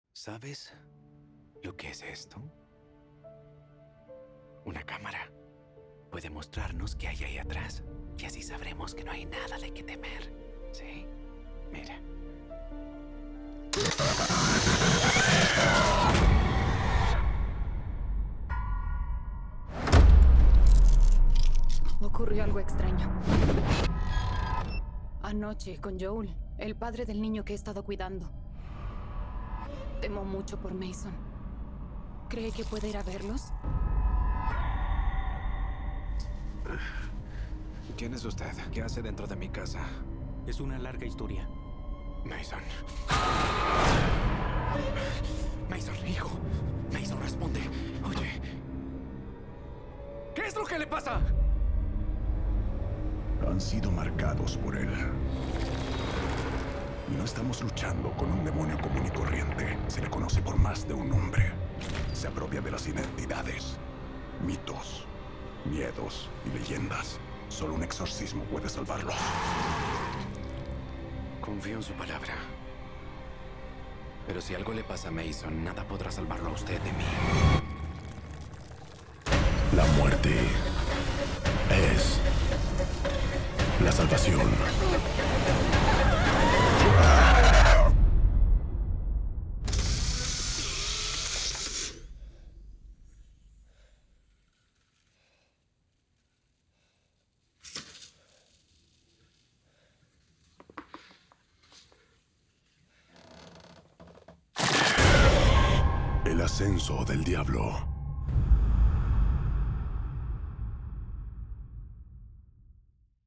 ¿Sabes lo que es esto? Una cámara. Puede mostrarnos qué hay ahí atrás, y así sabremos que no hay nada de qué temer. ¿Sí? Mira. Ocurrió algo extraño. Anoche, con Joel, el padre del niño que he estado cuidando. Temo mucho por Mason. ¿Cree que puede ir a verlos? ¿Quién es usted? ¿Qué hace dentro de mi casa? Es una larga historia. Mason. Mason, hijo. Mason, responde. Oye. ¿Qué es lo que le pasa? Han sido marcados por él. Y no estamos luchando con un demonio común y corriente. Se le conoce por más de un nombre. Se apropia de las identidades, mitos, miedos y leyendas. Solo un exorcismo puede salvarlo. Confío en su palabra. Pero si algo le pasa a Mason, nada podrá salvarlo a usted de mí. La muerte es la salvación. El ascenso del diablo.